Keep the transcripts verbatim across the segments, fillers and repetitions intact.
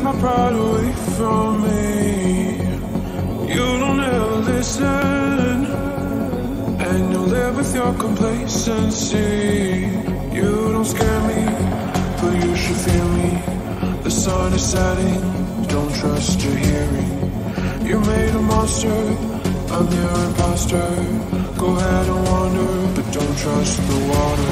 my pride away from me. You don't ever listen, and you live with your complacency. You don't scare me, but you should fear me. The sun is setting, don't trust your hearing. You made a monster, I'm your imposter. Go ahead and wander, but don't trust the water.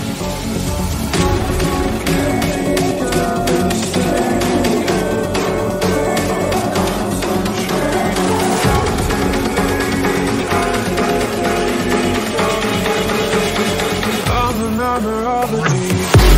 I'm the nightmare of the deep.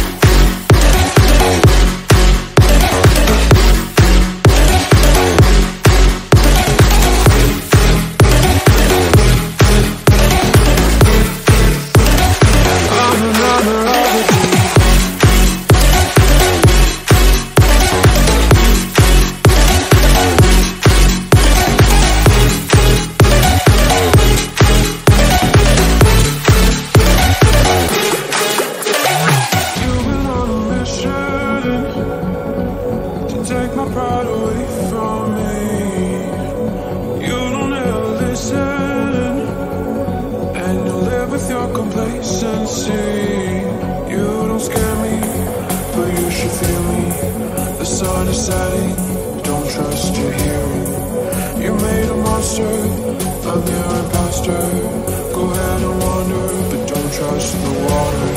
Take my pride away from me. You don't ever listen, and you live with your complacency. You don't scare me, but you should fear me. The sun is setting, don't trust your hearing. You made a monster, I'm your imposter. Go ahead and wander, but don't trust the water.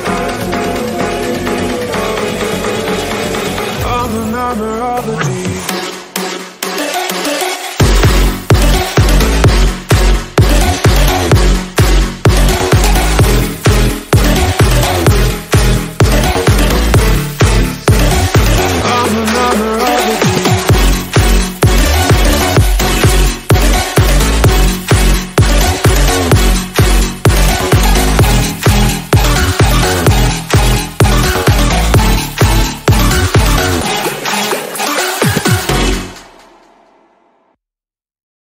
I'm the nightmare of the deep.